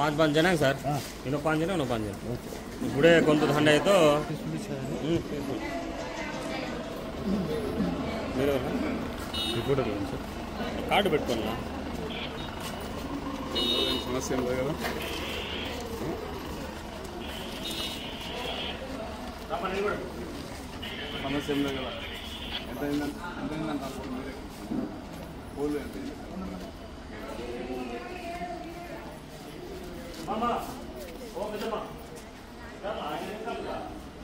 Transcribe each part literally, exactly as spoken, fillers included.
पाँच पाँच जन है सर इनो पाँच जन उनो पाँच जन इपड़े కొంత దండ అయితే మీరు రిపోర్టర్ సార్ కార్డు పెట్టుకోనా సమస్య ఉంది కదా సమస్య ఉంది కదా ఎంత అయిందంటే ఎంత అయిందంటే పోలు ఎంత మామా ఓ మిదమా రామా ఆయన కలుగా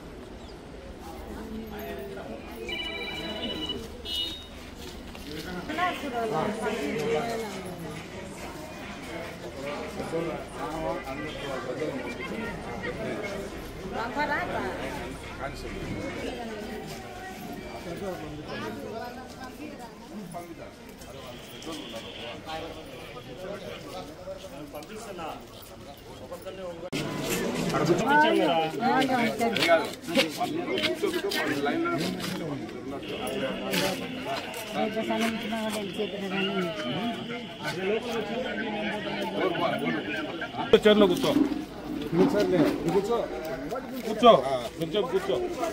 చర్లో కూర్చో కూర్చో కూర్చో కొంచెం కూర్చో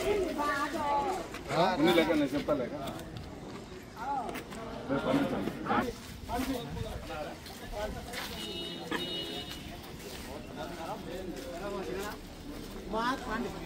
లేక నేను చెప్తా లేక బాగా